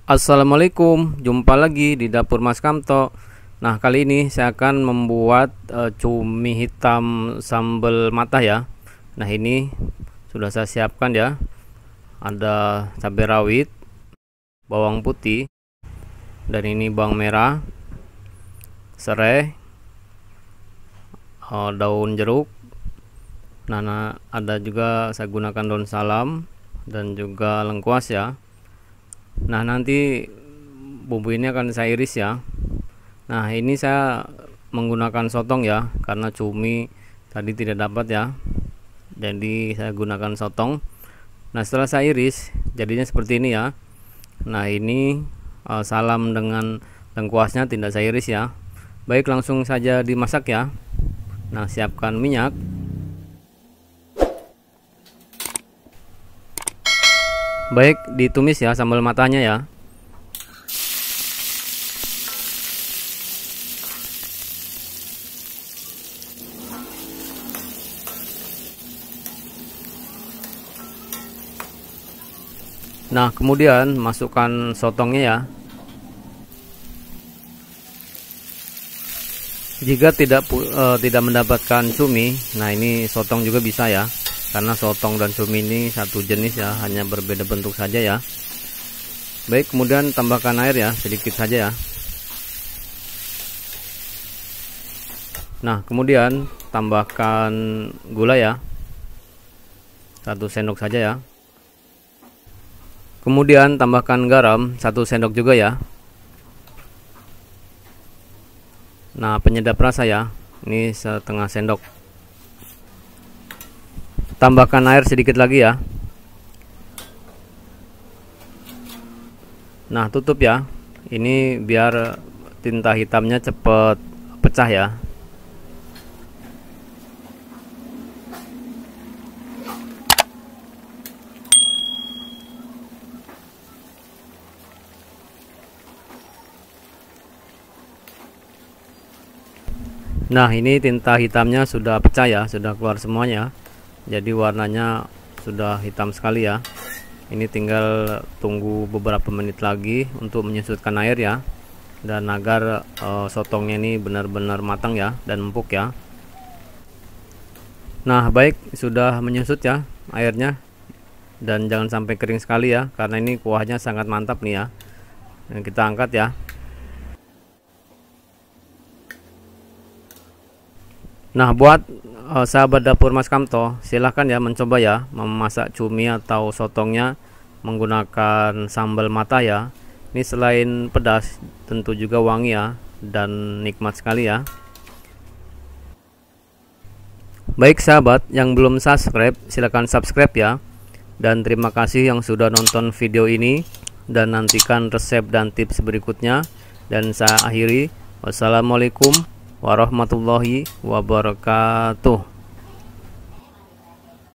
Assalamualaikum, jumpa lagi di dapur Mas Kamto. Nah, kali ini saya akan membuat cumi hitam sambal matah ya. Nah, ini sudah saya siapkan ya. Ada cabai rawit, bawang putih, dan ini bawang merah, serai, daun jeruk. Nah, ada juga saya gunakan daun salam dan juga lengkuas ya. Nah, nanti bumbu ini akan saya iris ya. Nah, ini saya menggunakan sotong ya, karena cumi tadi tidak dapat ya, jadi saya gunakan sotong. Nah, setelah saya iris jadinya seperti ini ya. Nah, ini salam dengan lengkuasnya tidak saya iris ya. Baik, langsung saja dimasak ya. Nah, siapkan minyak. Baik, ditumis ya sambal matanya ya. Nah, kemudian masukkan sotongnya ya. Jika tidak mendapatkan cumi, nah ini sotong juga bisa ya. Karena sotong dan cumi ini satu jenis ya, hanya berbeda bentuk saja ya. Baik, kemudian tambahkan air ya, sedikit saja ya. Nah, kemudian tambahkan gula ya, 1 sendok saja ya. Kemudian tambahkan garam 1 sendok juga ya. Nah, penyedap rasa ya, ini setengah sendok. Tambahkan air sedikit lagi ya. Nah, tutup ya. Ini biar tinta hitamnya cepat pecah ya. Nah, ini tinta hitamnya sudah pecah ya, sudah keluar semuanya. Jadi warnanya sudah hitam sekali ya. Ini tinggal tunggu beberapa menit lagi untuk menyusutkan air ya, dan agar sotongnya ini benar-benar matang ya dan empuk ya. Nah, baik, sudah menyusut ya airnya, dan jangan sampai kering sekali ya, karena ini kuahnya sangat mantap nih ya. Dan kita angkat ya. Nah, buat sahabat dapur Mas Kamto, silahkan ya mencoba ya memasak cumi atau sotongnya menggunakan sambal matah ya. Ini selain pedas, tentu juga wangi ya dan nikmat sekali ya. Baik sahabat yang belum subscribe, silahkan subscribe ya. Dan terima kasih yang sudah nonton video ini, dan nantikan resep dan tips berikutnya. Dan saya akhiri, wassalamualaikum warahmatullahi wabarakatuh.